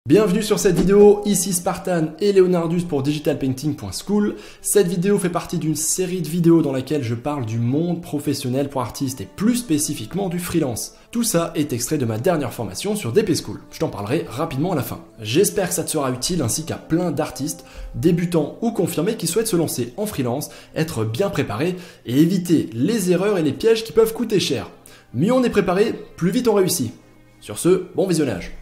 Bienvenue sur cette vidéo, ici Spartan et Leonardus pour digitalpainting.school. Cette vidéo fait partie d'une série de vidéos dans laquelle je parle du monde professionnel pour artistes et plus spécifiquement du freelance. Tout ça est extrait de ma dernière formation sur DP School. Je t'en parlerai rapidement à la fin. J'espère que ça te sera utile ainsi qu'à plein d'artistes, débutants ou confirmés qui souhaitent se lancer en freelance, être bien préparés et éviter les erreurs et les pièges qui peuvent coûter cher. Mieux on est préparé, plus vite on réussit. Sur ce, bon visionnage.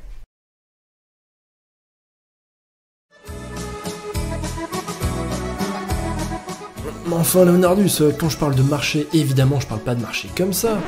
Enfin Leonardus, quand je parle de marché, évidemment je parle pas de marché comme ça.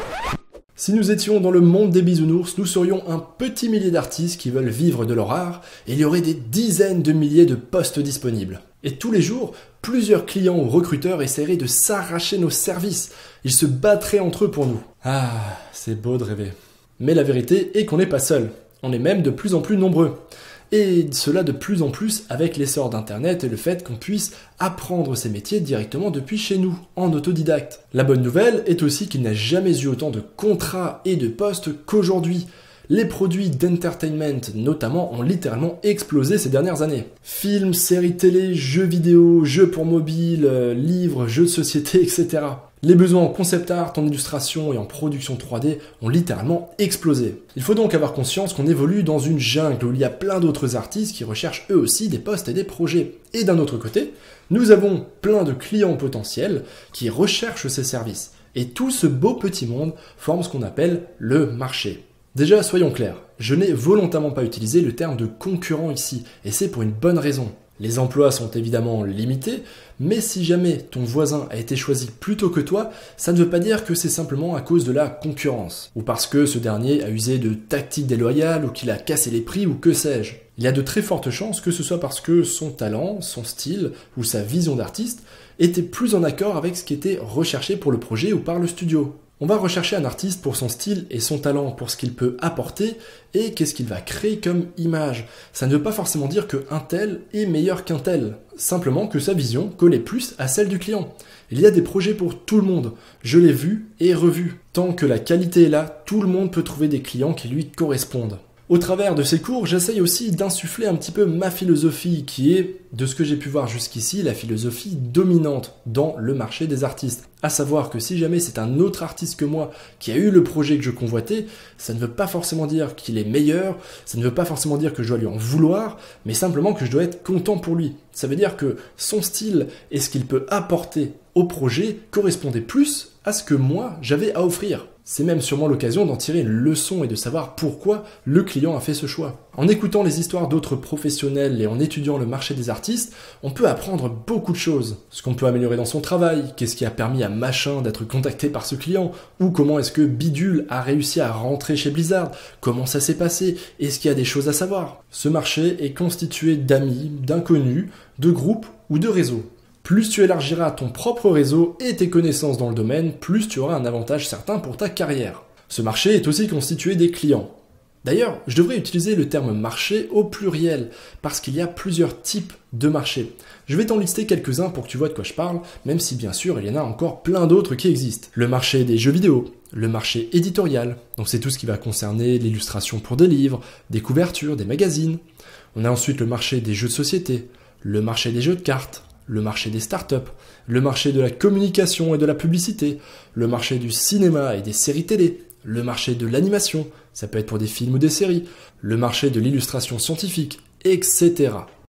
Si nous étions dans le monde des bisounours, nous serions un petit millier d'artistes qui veulent vivre de leur art, et il y aurait des dizaines de milliers de postes disponibles. Et tous les jours, plusieurs clients ou recruteurs essaieraient de s'arracher nos services. Ils se battraient entre eux pour nous. Ah, c'est beau de rêver. Mais la vérité est qu'on n'est pas seul. On est même de plus en plus nombreux. Et cela de plus en plus avec l'essor d'Internet et le fait qu'on puisse apprendre ces métiers directement depuis chez nous, en autodidacte. La bonne nouvelle est aussi qu'il n'y a jamais eu autant de contrats et de postes qu'aujourd'hui. Les produits d'entertainment notamment ont littéralement explosé ces dernières années. Films, séries télé, jeux vidéo, jeux pour mobile, livres, jeux de société, etc. Les besoins en concept art, en illustration et en production 3D ont littéralement explosé. Il faut donc avoir conscience qu'on évolue dans une jungle où il y a plein d'autres artistes qui recherchent eux aussi des postes et des projets. Et d'un autre côté, nous avons plein de clients potentiels qui recherchent ces services. Et tout ce beau petit monde forme ce qu'on appelle le marché. Déjà, soyons clairs, je n'ai volontairement pas utilisé le terme de concurrent ici, et c'est pour une bonne raison. Les emplois sont évidemment limités, mais si jamais ton voisin a été choisi plus tôt que toi, ça ne veut pas dire que c'est simplement à cause de la concurrence, ou parce que ce dernier a usé de tactiques déloyales, ou qu'il a cassé les prix, ou que sais-je. Il y a de très fortes chances que ce soit parce que son talent, son style, ou sa vision d'artiste était plus en accord avec ce qui était recherché pour le projet ou par le studio. On va rechercher un artiste pour son style et son talent, pour ce qu'il peut apporter et qu'est-ce qu'il va créer comme image. Ça ne veut pas forcément dire qu'un tel est meilleur qu'un tel, simplement que sa vision collait plus à celle du client. Il y a des projets pour tout le monde, je l'ai vu et revu. Tant que la qualité est là, tout le monde peut trouver des clients qui lui correspondent. Au travers de ces cours, j'essaye aussi d'insuffler un petit peu ma philosophie qui est, de ce que j'ai pu voir jusqu'ici, la philosophie dominante dans le marché des artistes. À savoir que si jamais c'est un autre artiste que moi qui a eu le projet que je convoitais, ça ne veut pas forcément dire qu'il est meilleur, ça ne veut pas forcément dire que je dois lui en vouloir, mais simplement que je dois être content pour lui. Ça veut dire que son style et ce qu'il peut apporter au projet correspondait plus à ce que moi j'avais à offrir. C'est même sûrement l'occasion d'en tirer une leçon et de savoir pourquoi le client a fait ce choix. En écoutant les histoires d'autres professionnels et en étudiant le marché des artistes, on peut apprendre beaucoup de choses. Ce qu'on peut améliorer dans son travail, qu'est-ce qui a permis à machin d'être contacté par ce client, ou comment est-ce que Bidule a réussi à rentrer chez Blizzard, comment ça s'est passé, est-ce qu'il y a des choses à savoir. Ce marché est constitué d'amis, d'inconnus, de groupes ou de réseaux. Plus tu élargiras ton propre réseau et tes connaissances dans le domaine, plus tu auras un avantage certain pour ta carrière. Ce marché est aussi constitué des clients. D'ailleurs, je devrais utiliser le terme marché au pluriel, parce qu'il y a plusieurs types de marchés. Je vais t'en lister quelques-uns pour que tu vois de quoi je parle, même si bien sûr il y en a encore plein d'autres qui existent. Le marché des jeux vidéo, le marché éditorial, donc c'est tout ce qui va concerner l'illustration pour des livres, des couvertures, des magazines. On a ensuite le marché des jeux de société, le marché des jeux de cartes, le marché des startups, le marché de la communication et de la publicité, le marché du cinéma et des séries télé, le marché de l'animation, ça peut être pour des films ou des séries, le marché de l'illustration scientifique, etc.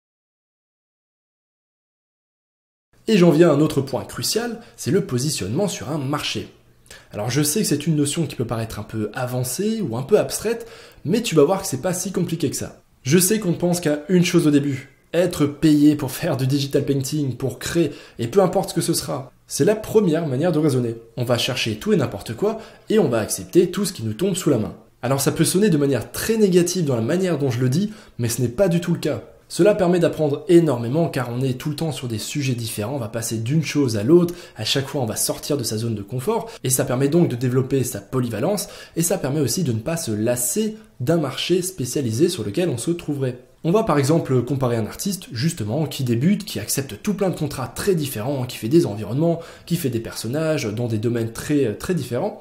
Et j'en viens à un autre point crucial, c'est le positionnement sur un marché. Alors je sais que c'est une notion qui peut paraître un peu avancée ou un peu abstraite, mais tu vas voir que c'est pas si compliqué que ça. Je sais qu'on ne pense qu'à une chose au début, être payé pour faire du digital painting, pour créer, et peu importe ce que ce sera. C'est la première manière de raisonner. On va chercher tout et n'importe quoi, et on va accepter tout ce qui nous tombe sous la main. Alors ça peut sonner de manière très négative dans la manière dont je le dis, mais ce n'est pas du tout le cas. Cela permet d'apprendre énormément car on est tout le temps sur des sujets différents, on va passer d'une chose à l'autre, à chaque fois on va sortir de sa zone de confort, et ça permet donc de développer sa polyvalence, et ça permet aussi de ne pas se lasser d'un marché spécialisé sur lequel on se trouverait. On va par exemple comparer un artiste, justement, qui débute, qui accepte tout plein de contrats très différents, qui fait des environnements, qui fait des personnages dans des domaines très différents,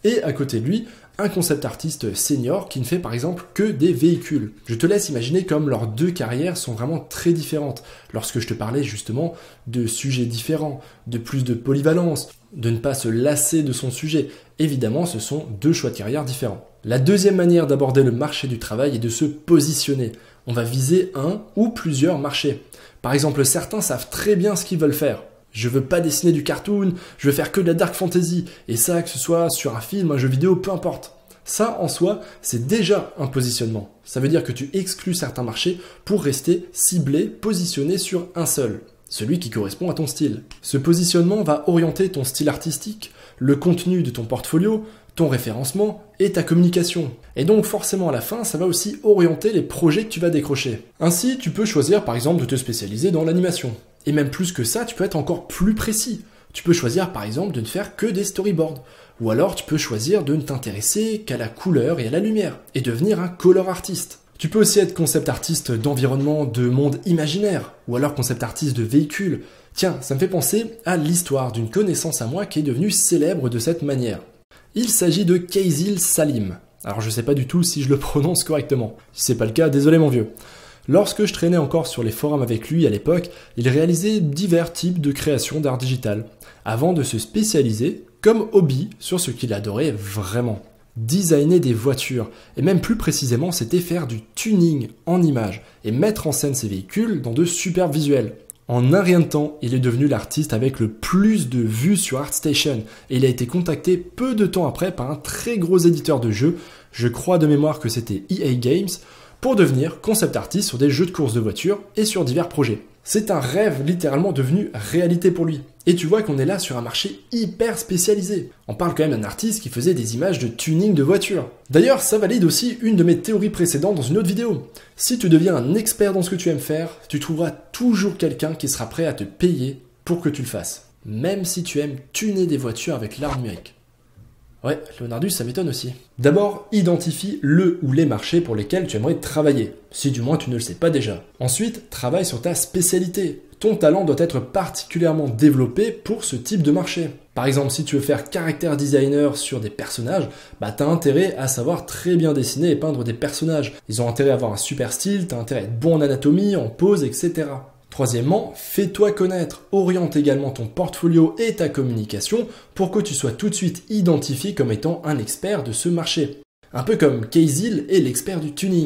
Et à côté de lui, un concept artiste senior qui ne fait par exemple que des véhicules. Je te laisse imaginer comme leurs deux carrières sont vraiment très différentes. Lorsque je te parlais justement de sujets différents, de plus de polyvalence, de ne pas se lasser de son sujet. Évidemment, ce sont deux choix de carrière différents. La deuxième manière d'aborder le marché du travail est de se positionner. On va viser un ou plusieurs marchés. Par exemple, certains savent très bien ce qu'ils veulent faire. Je veux pas dessiner du cartoon, je veux faire que de la dark fantasy, et ça, que ce soit sur un film, un jeu vidéo, peu importe. Ça, en soi, c'est déjà un positionnement. Ça veut dire que tu exclus certains marchés pour rester ciblé, positionné sur un seul, celui qui correspond à ton style. Ce positionnement va orienter ton style artistique, le contenu de ton portfolio, ton référencement et ta communication. Et donc forcément à la fin, ça va aussi orienter les projets que tu vas décrocher. Ainsi, tu peux choisir par exemple de te spécialiser dans l'animation. Et même plus que ça, tu peux être encore plus précis. Tu peux choisir par exemple de ne faire que des storyboards. Ou alors tu peux choisir de ne t'intéresser qu'à la couleur et à la lumière, et devenir un color artiste. Tu peux aussi être concept artiste d'environnement, de monde imaginaire, ou alors concept artiste de véhicules. Tiens, ça me fait penser à l'histoire d'une connaissance à moi qui est devenue célèbre de cette manière. Il s'agit de Kaysil Salim. Alors je sais pas du tout si je le prononce correctement. Si c'est pas le cas, désolé mon vieux. Lorsque je traînais encore sur les forums avec lui à l'époque, il réalisait divers types de créations d'art digital, avant de se spécialiser comme hobby sur ce qu'il adorait vraiment. Designer des voitures, et même plus précisément c'était faire du tuning en images, et mettre en scène ses véhicules dans de superbes visuels. En un rien de temps, il est devenu l'artiste avec le plus de vues sur ArtStation, et il a été contacté peu de temps après par un très gros éditeur de jeux, je crois de mémoire que c'était EA Games, pour devenir concept artiste sur des jeux de course de voitures et sur divers projets. C'est un rêve littéralement devenu réalité pour lui. Et tu vois qu'on est là sur un marché hyper spécialisé. On parle quand même d'un artiste qui faisait des images de tuning de voitures. D'ailleurs, ça valide aussi une de mes théories précédentes dans une autre vidéo. Si tu deviens un expert dans ce que tu aimes faire, tu trouveras toujours quelqu'un qui sera prêt à te payer pour que tu le fasses. Même si tu aimes tuner des voitures avec l'art numérique. Ouais, Leonardus, ça m'étonne aussi. D'abord, identifie le ou les marchés pour lesquels tu aimerais travailler, si du moins tu ne le sais pas déjà. Ensuite, travaille sur ta spécialité. Ton talent doit être particulièrement développé pour ce type de marché. Par exemple, si tu veux faire character designer sur des personnages, t'as intérêt à savoir très bien dessiner et peindre des personnages. Ils ont intérêt à avoir un super style, t'as intérêt à être bon en anatomie, en pose, etc. Troisièmement, fais-toi connaître, oriente également ton portfolio et ta communication pour que tu sois tout de suite identifié comme étant un expert de ce marché. Un peu comme Kaysil est l'expert du tuning.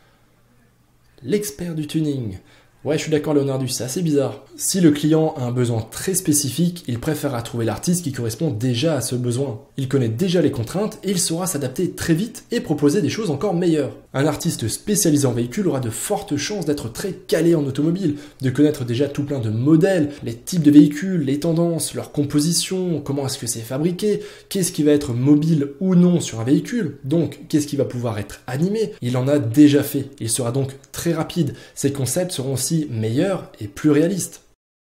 L'expert du tuning. Ouais, je suis d'accord Leonardus, c'est assez bizarre. Si le client a un besoin très spécifique, il préférera trouver l'artiste qui correspond déjà à ce besoin. Il connaît déjà les contraintes et il saura s'adapter très vite et proposer des choses encore meilleures. Un artiste spécialisé en véhicule aura de fortes chances d'être très calé en automobile, de connaître déjà tout plein de modèles, les types de véhicules, les tendances, leur composition, comment est-ce que c'est fabriqué, qu'est-ce qui va être mobile ou non sur un véhicule, donc qu'est-ce qui va pouvoir être animé. Il en a déjà fait, il sera donc très rapide. Ses concepts seront aussi meilleurs et plus réalistes.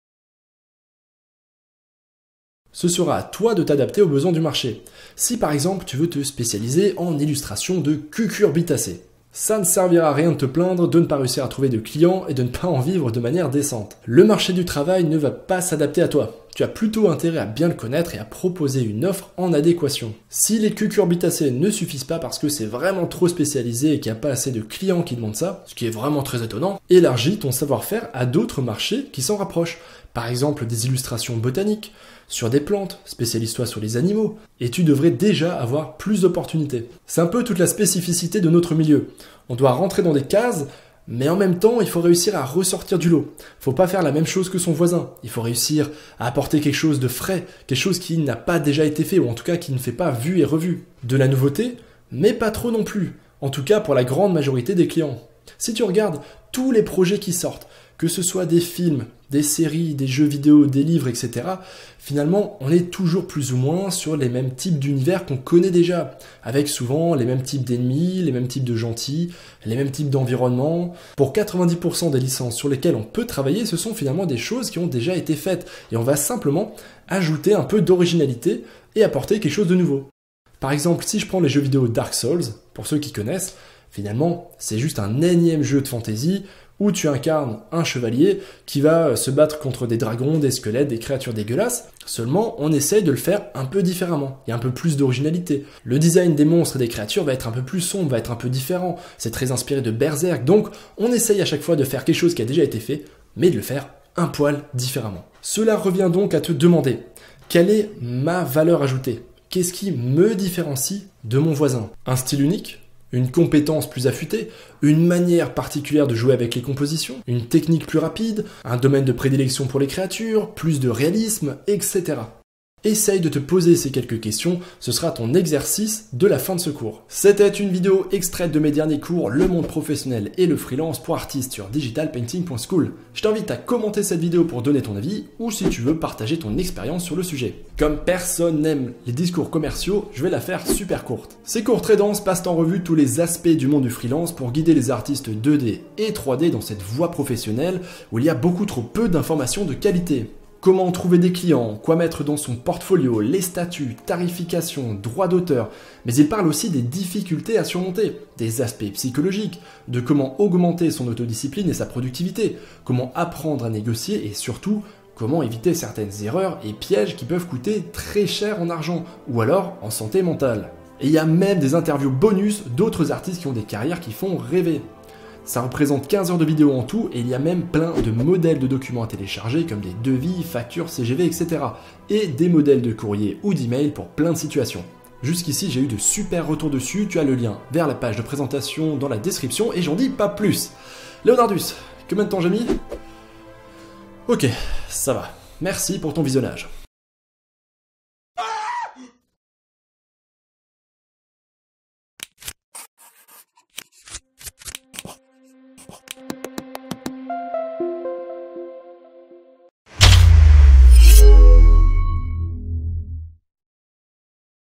Ce sera à toi de t'adapter aux besoins du marché. Si par exemple tu veux te spécialiser en illustration de cucurbitacées, ça ne servira à rien de te plaindre de ne pas réussir à trouver de clients et de ne pas en vivre de manière décente. Le marché du travail ne va pas s'adapter à toi. Tu as plutôt intérêt à bien le connaître et à proposer une offre en adéquation. Si les cucurbitacées ne suffisent pas parce que c'est vraiment trop spécialisé et qu'il n'y a pas assez de clients qui demandent ça, ce qui est vraiment très étonnant, élargis ton savoir-faire à d'autres marchés qui s'en rapprochent. Par exemple des illustrations botaniques, sur des plantes, spécialise-toi sur les animaux, et tu devrais déjà avoir plus d'opportunités. C'est un peu toute la spécificité de notre milieu. On doit rentrer dans des cases, mais en même temps, il faut réussir à ressortir du lot. Faut pas faire la même chose que son voisin. Il faut réussir à apporter quelque chose de frais, quelque chose qui n'a pas déjà été fait, ou en tout cas qui ne fait pas vu et revu. De la nouveauté, mais pas trop non plus. En tout cas pour la grande majorité des clients. Si tu regardes tous les projets qui sortent, que ce soit des films, des séries, des jeux vidéo, des livres, etc., finalement, on est toujours plus ou moins sur les mêmes types d'univers qu'on connaît déjà, avec souvent les mêmes types d'ennemis, les mêmes types de gentils, les mêmes types d'environnements. Pour 90% des licences sur lesquelles on peut travailler, ce sont finalement des choses qui ont déjà été faites, et on va simplement ajouter un peu d'originalité et apporter quelque chose de nouveau. Par exemple, si je prends les jeux vidéo Dark Souls, pour ceux qui connaissent, finalement, c'est juste un énième jeu de fantasy où tu incarnes un chevalier qui va se battre contre des dragons, des squelettes, des créatures dégueulasses. Seulement, on essaye de le faire un peu différemment. Il y a un peu plus d'originalité. Le design des monstres et des créatures va être un peu plus sombre, va être un peu différent. C'est très inspiré de Berserk, donc on essaye à chaque fois de faire quelque chose qui a déjà été fait, mais de le faire un poil différemment. Cela revient donc à te demander, quelle est ma valeur ajoutée ? Qu'est-ce qui me différencie de mon voisin ? Un style unique ? Une compétence plus affûtée, une manière particulière de jouer avec les compositions, une technique plus rapide, un domaine de prédilection pour les créatures, plus de réalisme, etc. Essaye de te poser ces quelques questions, ce sera ton exercice de la fin de ce cours. C'était une vidéo extraite de mes derniers cours, le monde professionnel et le freelance pour artistes sur digitalpainting.school. Je t'invite à commenter cette vidéo pour donner ton avis ou si tu veux partager ton expérience sur le sujet. Comme personne n'aime les discours commerciaux, je vais la faire super courte. Ces cours très denses passent en revue tous les aspects du monde du freelance pour guider les artistes 2D et 3D dans cette voie professionnelle où il y a beaucoup trop peu d'informations de qualité. Comment trouver des clients, quoi mettre dans son portfolio, les statuts, tarification, droits d'auteur, mais il parle aussi des difficultés à surmonter, des aspects psychologiques, de comment augmenter son autodiscipline et sa productivité, comment apprendre à négocier et surtout, comment éviter certaines erreurs et pièges qui peuvent coûter très cher en argent ou alors en santé mentale. Et il y a même des interviews bonus d'autres artistes qui ont des carrières qui font rêver. Ça représente 15 heures de vidéo en tout et il y a même plein de modèles de documents à télécharger comme des devis, factures, CGV, etc. Et des modèles de courrier ou d'email pour plein de situations. Jusqu'ici, j'ai eu de super retours dessus, tu as le lien vers la page de présentation dans la description et j'en dis pas plus. Leonardus, combien de temps j'ai mis ? Ok, ça va. Merci pour ton visionnage.